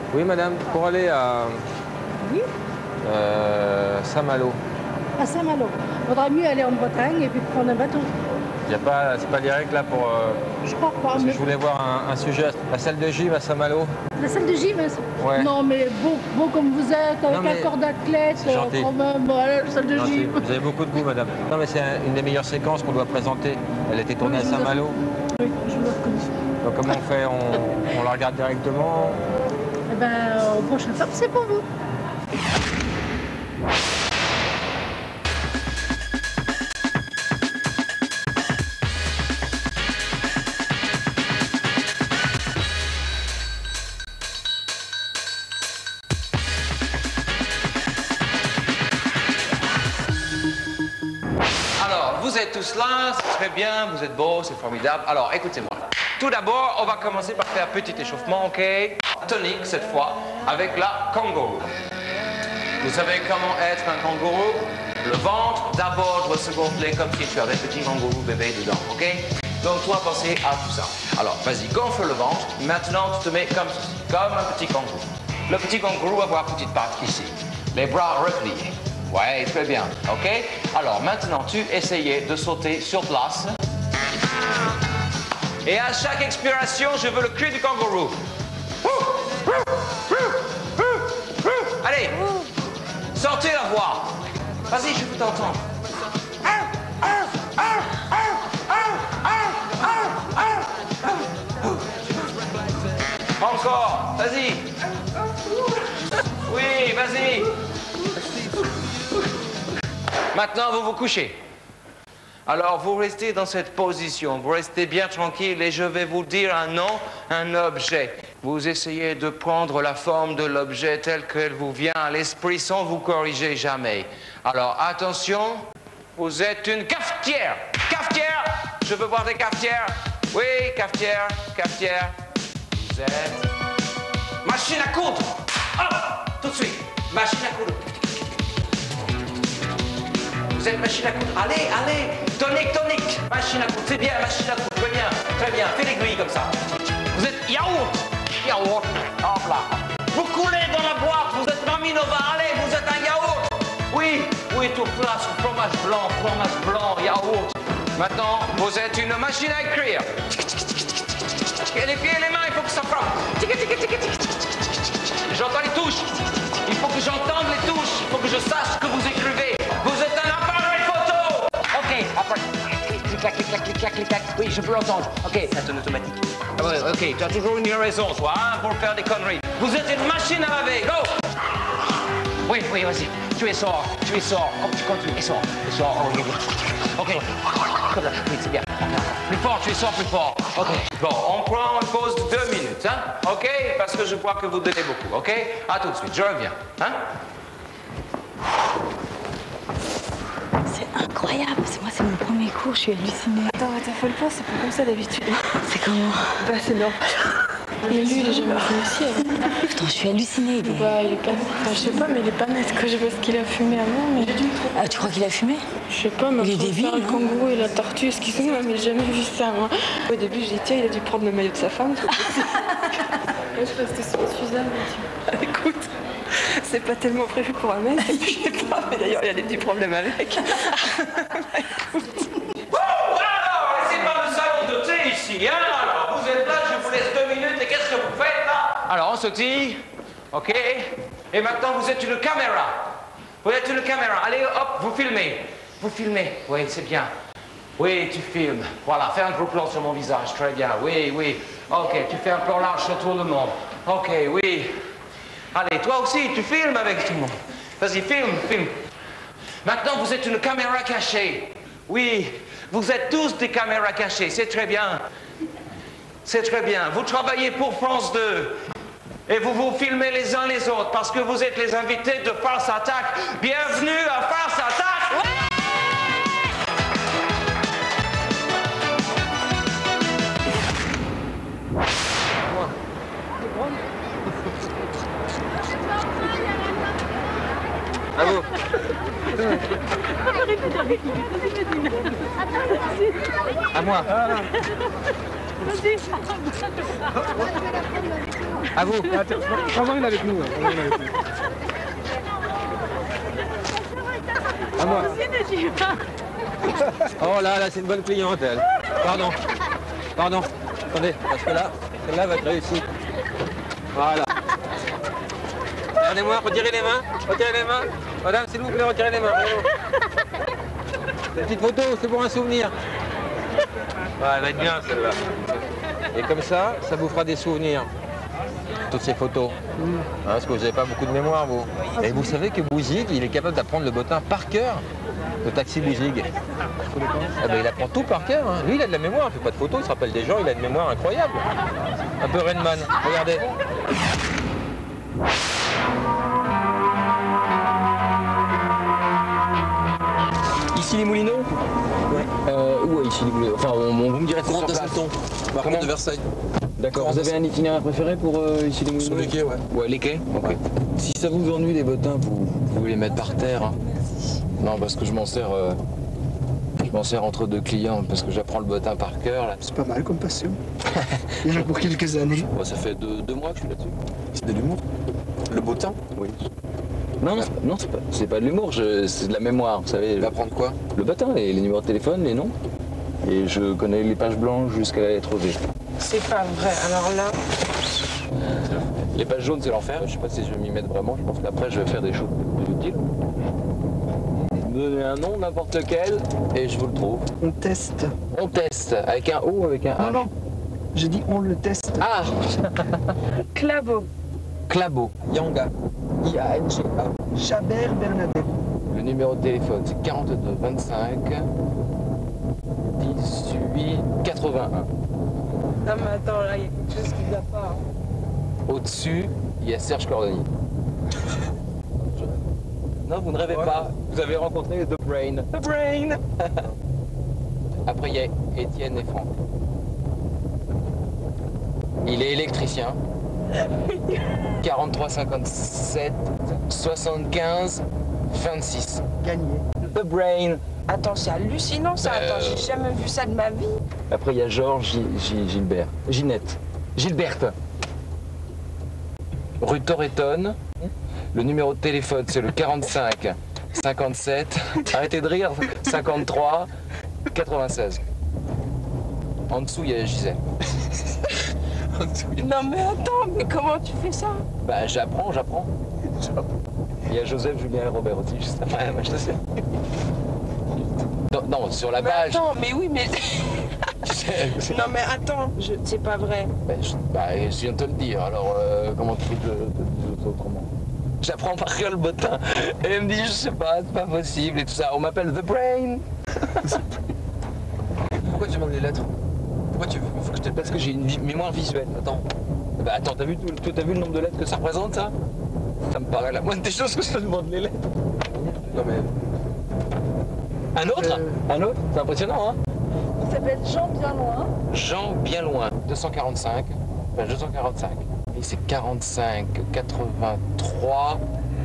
Oui, madame, pour aller à Oui, Saint-Malo. à Saint-Malo. Vaudrait mieux aller en Bretagne et puis prendre un bateau. Il y a pas, c'est pas direct là pour. Je crois pas. Parce que Mais... je voulais voir un sujet. La salle de gym à Saint-Malo. La salle de gym, Ouais. non mais beau comme vous êtes, avec Non, un corps d'athlète, c'est gentil. quand même, voilà, la salle de Gentil. gym. Vous avez beaucoup de goût, madame. Non, mais c'est une des meilleures séquences qu'on doit présenter. Elle a été tournée à Saint-Malo. Oui, je le reconnais. Donc comment on fait on la regarde directement? Eh ben, au prochain fois, c'est pour vous. Alors, vous êtes tous là, c'est très bien, vous êtes beaux, c'est formidable. Alors, écoutez-moi. Tout d'abord, on va commencer par faire un petit échauffement, ok? Tonique, cette fois, avec la kangourou. Vous savez comment être un kangourou? Le ventre, d'abord, doit se gonfler comme si tu avais un petit kangourou bébé dedans, ok? Donc, toi, pensez à tout ça. Alors, vas-y, gonfle le ventre. Maintenant, tu te mets comme ceci, comme un petit kangourou. Le petit kangourou va avoir une petite patte ici. Les bras repliés. Ouais, très bien, ok? Alors, maintenant, tu essayais de sauter sur place. Et à chaque expiration, je veux le cri du kangourou. Allez, sortez la voix. Vas-y, je veux t'entendre. Encore, vas-y. Oui, vas-y. Maintenant, vous vous couchez. Alors, vous restez dans cette position, vous restez bien tranquille et je vais vous dire un nom, un objet. Vous essayez de prendre la forme de l'objet tel qu'elle vous vient à l'esprit sans vous corriger jamais. Alors, attention, vous êtes une cafetière. Cafetière, je veux voir des cafetières. Oui, cafetière, cafetière. Vous êtes... Machine à coudre. Hop, tout de suite. Machine à coudre. Vous êtes machine à coudre. Allez, allez. Tonique, tonique. Machine à coudre. C'est bien, machine à coudre. Très bien, très bien. Fais l'aiguille comme ça. Vous êtes yaourt. Yaourt. Hop là. Vous coulez dans la boîte. Vous êtes Mamie Nova. Allez, vous êtes un yaourt. Oui, oui, tout place. Fromage blanc, yaourt. Maintenant, vous êtes une machine à écrire. Et les pieds et les mains, il faut que ça frappe. J'entends les touches. Il faut que j'entende les touches. Il faut que je sache ce que vous écrivez. Vous êtes un appareil photo. Ok, après. Clic, clic, clic, clic, clic, clic. Oui, je peux l'entendre. Ok, c'est un automatique. Ah ouais, ok, tu as toujours une raison, toi, hein, pour faire des conneries. Vous êtes une machine à laver. Go. Oui, oui, vas-y. Tu es sort. Tu continues. Et sort. Oh, oui. Ok. Comme ça. Oui, c'est bien. Plus fort, tu es sort plus fort. Ok. Bon, on prend une pause de 2 minutes, hein? Ok? Parce que je crois que vous donnez beaucoup, ok? À tout de suite, je reviens, hein? C'est incroyable, c'est mon premier cours, je suis hallucinée. Attends, t'affole pas, c'est pas comme ça d'habitude. C'est comment? Bah c'est normal. Mais lui, il est jamais venu aussi. Putain, je suis hallucinée. Bah il est pas... Enfin, je sais pas, mais il est pas net que je sais pas ce qu'il a fumé avant, mais... Ah, tu crois qu'il a fumé? Je sais pas, mais Il est débile, le kangourou et la tortue, excuse-moi, mais j'ai jamais vu ça, moi. Au début, j'ai dit, tiens, il a dû prendre le maillot de sa femme. Moi, je restais sur Suzanne, mais tu... Écoute, c'est pas tellement prévu pour un mec, et puis je sais pas, mais d'ailleurs, il y a des petits problèmes avec. Alors, c'est pas le salon de thé ici, hein? Alors, vous êtes là, je vous laisse 2 minutes, et qu'est-ce que vous faites là? Alors, on sautille, ok? Et maintenant, vous êtes une caméra. Vous êtes une caméra. Allez, hop, vous filmez. Vous filmez. Oui, c'est bien. Oui, tu filmes. Voilà, fais un gros plan sur mon visage. Très bien. Oui, oui. Ok, tu fais un plan large sur tout le monde. Ok, oui. Allez, toi aussi, tu filmes avec tout le monde. Vas-y, filme. Maintenant, vous êtes une caméra cachée. Oui, vous êtes tous des caméras cachées. C'est très bien. C'est très bien. Vous travaillez pour France 2. Et vous vous filmez les uns les autres parce que vous êtes les invités de Farce Attack. Bienvenue à Farce Attack. Ouais. À vous. À moi. Vas-y. À vous. Prends-en une avec nous. À moi. Oh là, c'est une bonne clientèle. Pardon. Attendez, parce que là, celle-là va être réussie. Voilà. Regardez-moi, retirez les mains. Madame, s'il vous plaît, retirez les mains. Cette petite photo, c'est pour un souvenir. Ouais, elle va être bien celle-là. Et comme ça vous fera des souvenirs. Toutes ces photos. Parce que vous n'avez pas beaucoup de mémoire, vous. Et vous savez que Bouzig, il est capable d'apprendre le bottin par cœur. Le taxi Bouzig. Ah ben, il apprend tout par cœur. Hein. Lui, il a de la mémoire, il ne fait pas de photos, il se rappelle des gens, il a une mémoire incroyable. Un peu Rainman, regardez. Ici les Moulineaux. Ouais. Où est ici les Moulineaux? Enfin, vous me direz c'est sur place. Marquement de Versailles. D'accord. Vous avez un itinéraire préféré pour ici les Moulineaux? Sur les quais, ouais. Ouais, les quais. Ok. Si ça vous ennuie les bottins, vous pouvez les mettre par terre. Hein. Non, parce que je m'en sers entre deux clients parce que j'apprends le bottin par cœur. Là. C'est pas mal comme passion. Déjà pour quelques années. Bon, ça fait deux mois que je suis là-dessus. C'est de l'humour. Le bottin? Oui. Non, c'est pas de l'humour, c'est de la mémoire, vous savez. Apprendre quoi? Le bottin, les numéros de téléphone, les noms. Et je connais les pages blanches jusqu'à la lettre V. C'est pas vrai, alors là... Les pages jaunes, c'est l'enfer. Je sais pas si je vais m'y mettre vraiment. Je pense qu'après, je vais faire des choses plus utiles. Me donnez un nom, n'importe lequel, et je vous le trouve. On teste. On teste. Avec un O ou avec un A? Non. J'ai dit on le teste. Ah. Clabo. Clabo. Yanga. I-A-N-G-A. Chabert Bernadette. Le numéro de téléphone, c'est 42 25 18 81. Non mais attends, là, il y a quelque chose qui va pas. Au-dessus, il y a Serge Cordonnier. Non, vous ne rêvez pas. Vous avez rencontré The Brain. The Brain. Après, il y a Étienne et Franck. Il est électricien. 43 57 75 26. Gagné. The Brain. Attends, c'est hallucinant ça. Attends, j'ai jamais vu ça de ma vie. Après, il y a Georges Gilbert. Gilberte. Rue Torreton. Le numéro de téléphone, c'est le 45 57. Arrêtez de rire. 53 96. En dessous, il y a Gisèle. Non mais attends, mais comment tu fais ça? Bah j'apprends. Il y a Joseph, Julien et Robert aussi, juste après. Je sais. Non, sur la Mais page. attends, mais oui, mais... Non mais attends, c'est pas vrai. Je viens de te le dire, alors comment tu veux que je te dise autrement? J'apprends par cœur le bottin. Et elle me dit, je sais pas, c'est pas possible et tout ça. On m'appelle The Brain. Pourquoi tu demandes les lettres? Pourquoi tu veux? Faut que je te... Parce que j'ai une mémoire visuelle. Attends. Bah attends, t'as vu le nombre de lettres que ça représente, ça? Ça me paraît la moindre des choses que je te demande les lettres. Non mais... Un autre? Un autre? C'est impressionnant, hein? Il s'appelle Jean bien loin. Jean bien loin. 245. Enfin, 245. Et c'est 45, 83,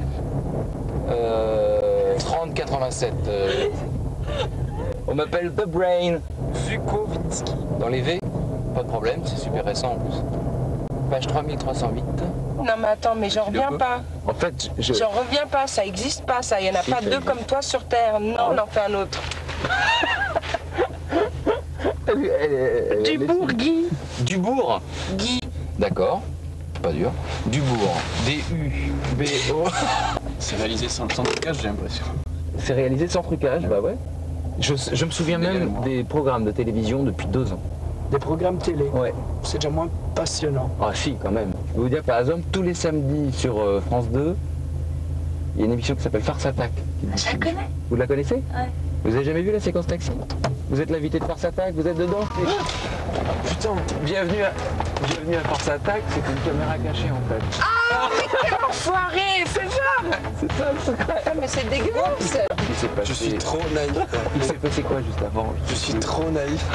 30, 87. On m'appelle The Brain. Vukovinsky. Dans les V, pas de problème, c'est super récent en plus. Page 3308. Non mais attends, mais j'en reviens pas. En fait, J'en reviens pas, ça existe pas ça. Il y en a pas deux comme toi sur Terre. Non, on en fait un autre. Dubourg, Guy. Dubourg. Guy. D'accord, pas dur. Dubourg. D-U-B-O. C'est réalisé sans trucage, j'ai l'impression. C'est réalisé sans trucage, bah ouais. Je me souviens même des programmes de télévision depuis 2 ans. Des programmes télé. Ouais. C'est déjà moins passionnant. Ah si, quand même. Je peux vous dire que par exemple, tous les samedis sur France 2, il y a une émission qui s'appelle Farce Attack. Je la connais. Vous la connaissez? Ouais. Vous avez jamais vu la séquence taxi? Vous êtes l'invité de Farce Attack, vous êtes dedans? Putain, bienvenue à Farce Attack, c'est une caméra cachée en fait. Ah, mais quel enfoiré, c'est ça. C'est ça le secret. Ah, mais c'est dégueulasse. Il s'est passé... Je suis trop naïf. Il s'est passé quoi juste avant? Je suis trop naïf.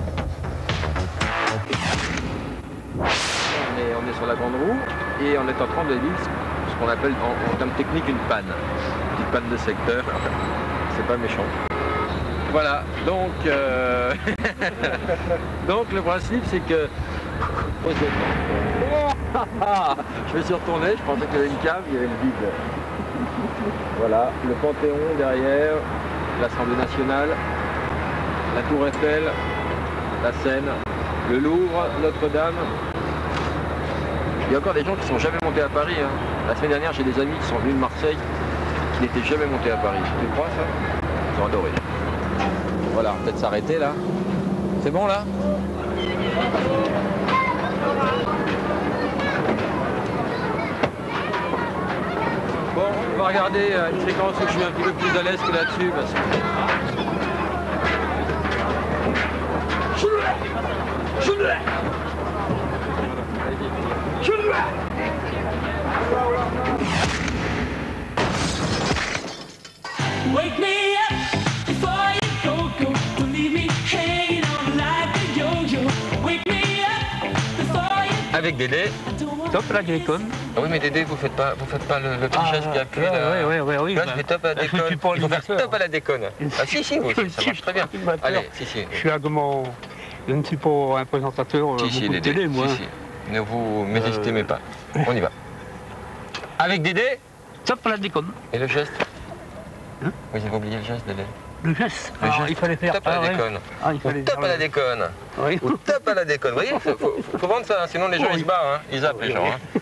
On est sur la grande roue et on est en train de vivre ce qu'on appelle en termes techniques une panne. Une petite panne de secteur, enfin, c'est pas méchant. Voilà, donc, donc le principe c'est que... Je me suis retourné, je pensais qu'il y avait une cave, il y avait le vide. Voilà, le Panthéon derrière, l'Assemblée nationale, la Tour Eiffel, la Seine, le Louvre, Notre-Dame. Il y a encore des gens qui ne sont jamais montés à Paris. Hein. La semaine dernière, j'ai des amis qui sont venus de Marseille qui n'étaient jamais montés à Paris. Tu crois ça? Ils ont adoré. Voilà, on va peut-être s'arrêter là. C'est bon là? Bon, on va regarder une séquence où je suis un petit peu plus à l'aise que là-dessus. Parce que... Wake me up before you go. Don't leave me hanging on like a yo-yo. Wake me up before you... Avec Dédé. Top à la déconne. Ah oui, mais Dédé, vous faites pas le petit geste qui appuie là. Oui. Là, je fais top à la déconne. Il faut faire top à la déconne. Ah si, vous aussi, ça marche très bien. Allez, si. Je suis je ne suis pas un présentateur beaucoup de télé, moi. Si. Ne vous mésestimez pas. On y va. Avec Dédé. Top à la déconne. Et le geste? Hein? Vous avez oublié le geste, Dédé? Le geste, il fallait faire top à la déconne. Ou top à la déconne. Oui. Ou top à la déconne. Vous voyez, faut vendre ça, hein, sinon les gens ils se barrent, hein. Ils zappent les gens. Hein.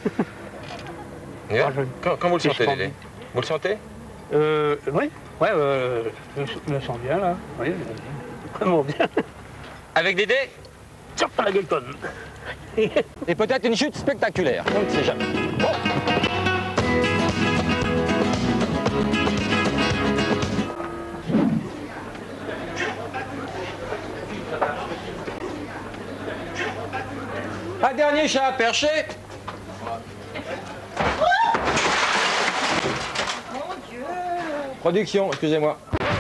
Quand vous le sentez, Dédé? Vous le sentez? Oui, je me sens bien là. Oui, vraiment bien. Avec Dédé? Top à la déconne. Et peut-être une chute spectaculaire, on ne sait jamais. Bon. Un dernier chat à percher. Mon Dieu! Production, excusez-moi.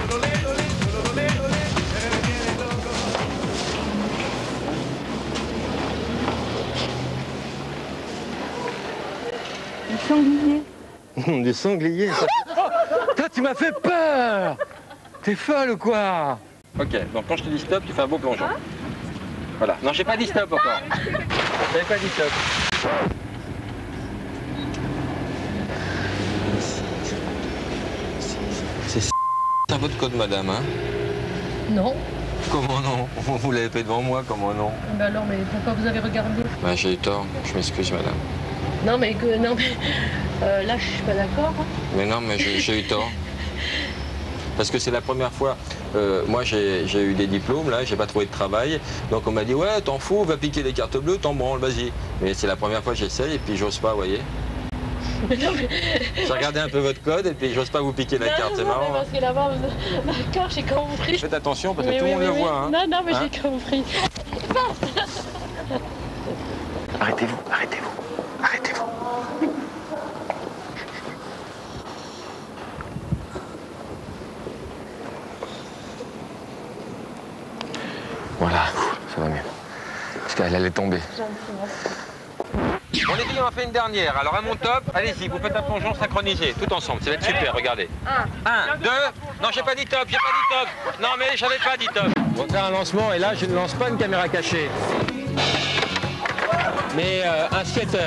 Du sanglier. Des sangliers. Oh, toi, tu m'as fait peur. T'es folle ou quoi? Ok, donc quand je te dis stop, tu fais un beau plongeon. Voilà. Non, j'ai pas dit stop encore. J'avais pas dit stop. C'est ça votre code, madame, hein? Non. Comment non? Vous l'avez fait devant moi, comment non? Ben alors, mais pourquoi vous avez regardé? Ben, j'ai eu tort, je m'excuse, madame. Non, mais là, je suis pas d'accord. Mais non, mais j'ai eu tort. Parce que c'est la première fois, moi j'ai eu des diplômes, là, j'ai pas trouvé de travail. Donc on m'a dit, ouais, t'en fous, va piquer les cartes bleues, t'en branles, vas-y. Mais c'est la première fois que j'essaye et puis j'ose pas, vous voyez. J'ai regardé un peu votre code et puis j'ose pas vous piquer la carte, c'est marrant. Parce que là-bas, d'accord, j'ai compris. Faites attention parce que tout le monde le voit. Hein. Non, mais j'ai compris. Arrêtez-vous. Voilà, ça va mieux. Parce qu'elle allait tomber. Bon les filles, on en fait une dernière. Alors à mon top, allez-y, vous faites un plongeon synchronisé, tout ensemble. Ça va être super, regardez. 1, 2, non j'ai pas dit top. Non mais j'avais pas dit top. On va faire un lancement et là je ne lance pas une caméra cachée. Mais un skater.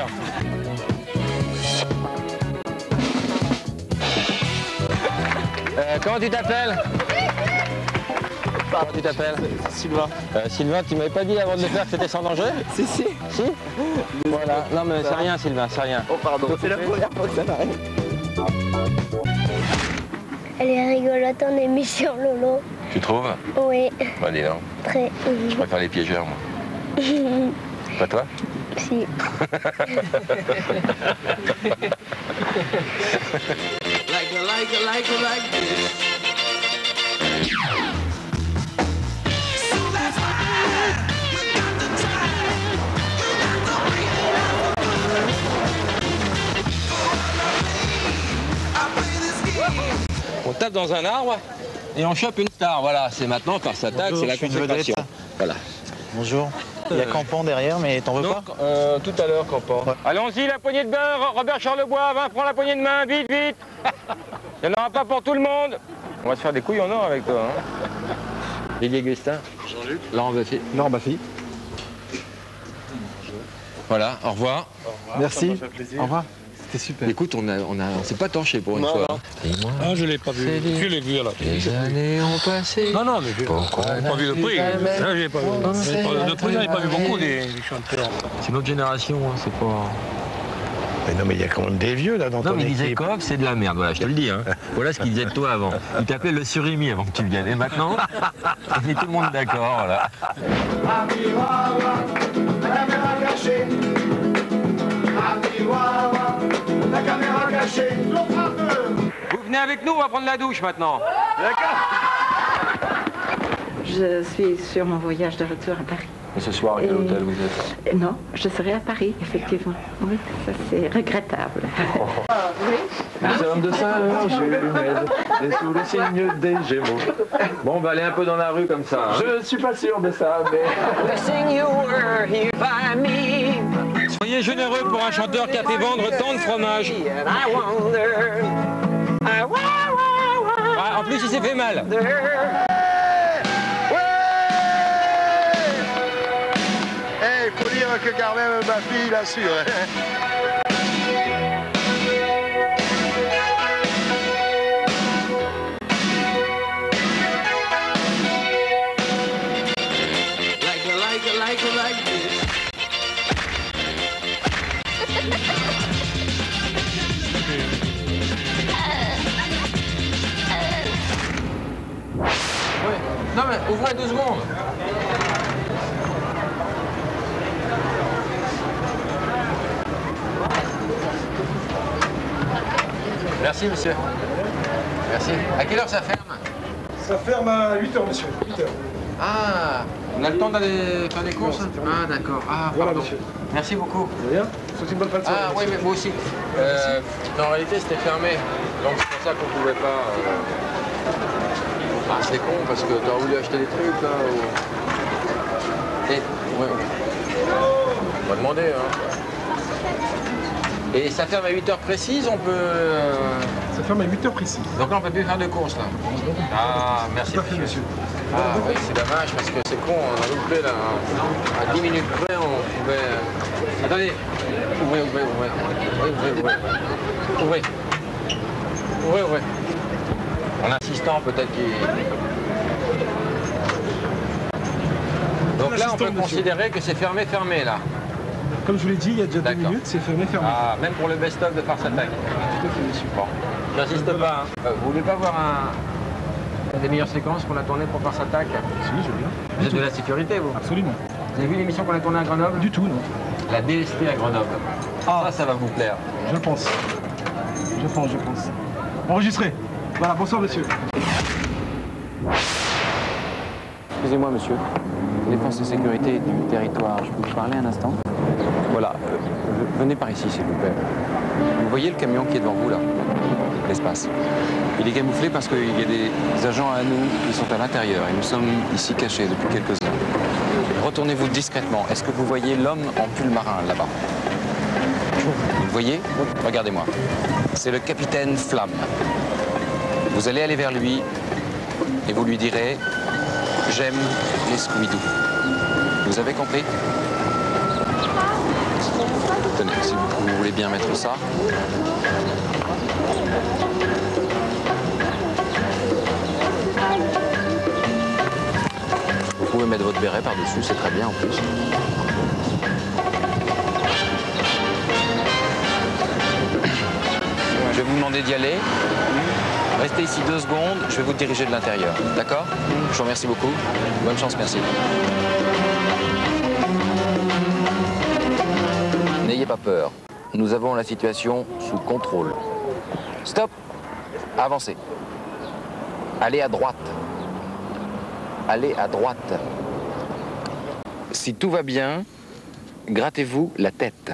Comment tu t'appelles? Comment tu t'appelles? Sylvain. Sylvain, tu m'avais pas dit avant de le faire que c'était sans danger? Si. Voilà. Non mais c'est rien Sylvain, c'est rien. Oh pardon, c'est la première fois que ça m'arrive. Elle est rigolote en émission, Lolo. Tu trouves? Oui. Bah dis donc. Très. Je préfère les piégeurs, moi. Pas toi? Si. like this. On tape dans un arbre et on chope une star. Voilà, c'est maintenant par sa tag, c'est la consécration. Voilà. Bonjour. Il y a Campan derrière, mais t'en veux pas? Tout à l'heure, Campan. Ouais. Allons-y, la poignée de bain, Robert Charlebois, prends la poignée de main, vite. Il n'y en aura pas pour tout le monde. On va se faire des couilles en or avec toi. Hein. Didier Gustin. Jean-Luc. Laurent Baffy. Laurent Baffy. Voilà, au revoir. Merci. Au revoir. C'était super. Écoute, on s'est pas torché pour une fois. Et moi, Ah, je l'ai pas vu. Tu l'as vu à la télé. les années ont passé. Non, non, mais j'ai pas vu le prix. Là, j'ai pas vu. Le prix, j'en ai pas vu beaucoup des chanteurs. C'est notre génération, hein, c'est pas... Mais non, mais il y a quand même des vieux là dans ton Non, mais il disait équipe. Coq, c'est de la merde, voilà, je te le dis. Hein. Voilà ce qu'il disait de toi avant. Il t'appelait le surimi avant que tu viennes. Et maintenant, on est tout le monde d'accord, voilà. Vous venez avec nous, on va prendre la douche maintenant. Je suis sur mon voyage de retour à Paris. Et ce soir, à quel hôtel vous êtes? Non, je serai à Paris, effectivement. Oui, ça c'est regrettable. Oui. Les hommes de Saint-Laurent, et sous le signe des Gémeaux. Bon, on va aller un peu dans la rue comme ça. Hein. Je suis pas sûr de ça, mais... Soyez généreux pour un chanteur qui a fait vendre tant de fromage. Ah, en plus, il s'est fait mal. Eh, faut dire que quand même ma fille l'assure. Like this. Oui. Non mais ouvrez 2 secondes. Merci monsieur. Merci. À quelle heure ça ferme? Ça ferme à 8h, monsieur. 8h. Ah, on a le temps d'aller faire des courses? Ah d'accord. Ah, voilà, pardon. monsieur. Merci beaucoup. Rien. C'est une bonne fin de soirée. Ah oui, mais moi aussi. En réalité, c'était fermé. Donc c'est pour ça qu'on pouvait pas... Ah, c'est con parce que tu as voulu acheter des trucs là. Ou... Et... Ouais. On va demander. Hein. Et ça ferme à 8h précises, on peut... Ça ferme à 8h précises. Donc là, on peut plus faire de courses là. Ah, merci monsieur. Ah oui, c'est dommage parce que c'est con, on a loupé là. À 10 minutes près, on pouvait... Attendez. Ouvrez. Ouvrez. En insistant, peut-être qu'il... Donc là, on peut considérer que c'est fermé là. Comme je vous l'ai dit, il y a déjà 2 minutes, c'est fermé. Ah, même pour le best-of de Farce Attack. Tout à fait, monsieur. Bon, j'insiste pas. Hein. Vous voulez pas voir une des meilleures séquences qu'on a tournées pour Farce Attack? Si, je veux bien. Vous êtes de la sécurité, vous? Absolument. Vous avez vu l'émission qu'on a tournée à Grenoble? Du tout, non. La DST à Grenoble. Ah, ça va vous plaire. Je pense. Enregistré. Voilà, bonsoir monsieur. Excusez-moi, monsieur. Les forces de sécurité du territoire, je peux vous parler un instant? Voilà. Venez par ici, s'il vous plaît. Vous voyez le camion qui est devant vous, là? L'espace. Il est camouflé parce qu'il y a des agents à nous qui sont à l'intérieur et nous sommes ici cachés depuis quelques heures. Retournez-vous discrètement. Est-ce que vous voyez l'homme en pull marin, là-bas? Vous le voyez? Regardez-moi. C'est le capitaine Flamme. Vous allez aller vers lui et vous lui direz « J'aime les Scooby-Doo ». Vous avez compris? Tenez, si vous voulez bien mettre ça. Vous pouvez mettre votre béret par-dessus, c'est très bien en plus. Je vais vous demander d'y aller. Restez ici 2 secondes, je vais vous diriger de l'intérieur. D'accord? Je vous remercie beaucoup. Bonne chance, merci. N'ayez pas peur. Nous avons la situation sous contrôle. Stop! Avancez. Allez à droite. Allez à droite. Si tout va bien, grattez-vous la tête.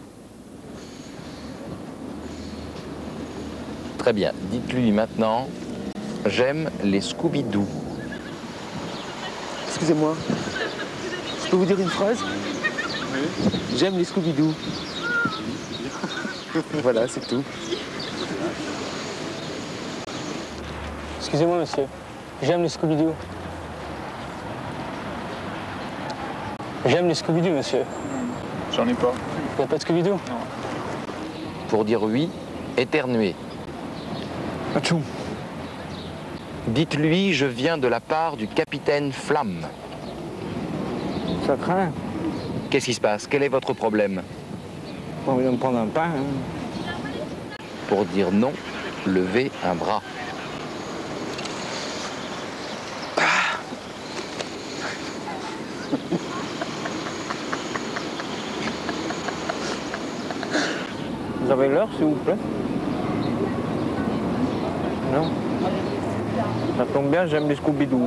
Très bien. Dites-lui maintenant, j'aime les Scooby-Doo. Excusez-moi, je peux vous dire une phrase? Oui. J'aime les Scooby-Doo. Voilà, c'est tout. Excusez-moi, monsieur. J'aime les Scooby-Doo. J'aime les Scooby-Doo, monsieur. J'en ai pas. T'as pas de Scooby-Doo? Pour dire oui, éternuez. Atchou. Dites-lui, je viens de la part du capitaine Flamme. Ça craint. Qu'est-ce qui se passe? Quel est votre problème? On vient de prendre un pain. Hein. Pour dire non, levez un bras. Vous avez l'heure, s'il vous plaît? Non? Ça tombe bien, j'aime les Scooby-Doo.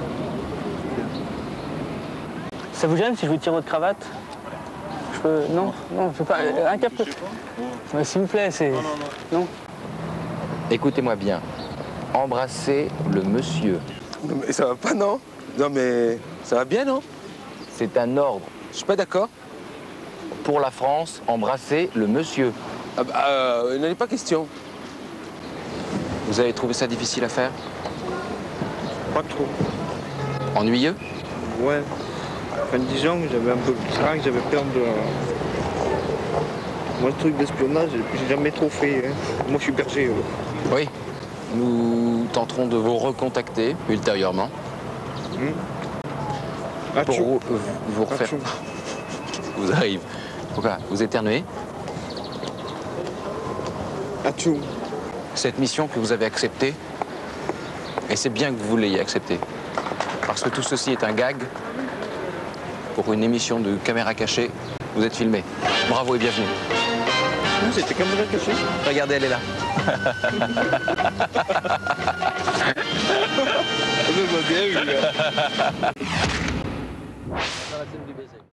Ça vous gêne si je vous tire votre cravate? Je peux... Non, non, je peux pas... Un cap... Ouais, s'il vous plaît, c'est... Non. Écoutez-moi bien. Embrassez le monsieur. Non, mais ça va pas, non? Non, mais ça va bien, non? C'est un ordre. Je suis pas d'accord. Pour la France, embrassez le monsieur. Ah bah, il n'en est pas question. Vous avez trouvé ça difficile à faire? Pas trop. Ennuyeux? Ouais. Enfin, disons que j'avais un peu le craint, que j'avais peur de... Moi, le truc d'espionnage, j'ai jamais trop fait. Hein. Moi, je suis berger. Oui. Nous tenterons de vous recontacter ultérieurement. Pour vous refaire... Vous arrive. Voilà, vous éternuez. Atchou. Cette mission que vous avez acceptée, et c'est bien que vous l'ayez acceptée, parce que tout ceci est un gag pour une émission de caméra cachée. Vous êtes filmé. Bravo et bienvenue. Non, c'était caméra cachée. Regardez, elle est là. On va bien,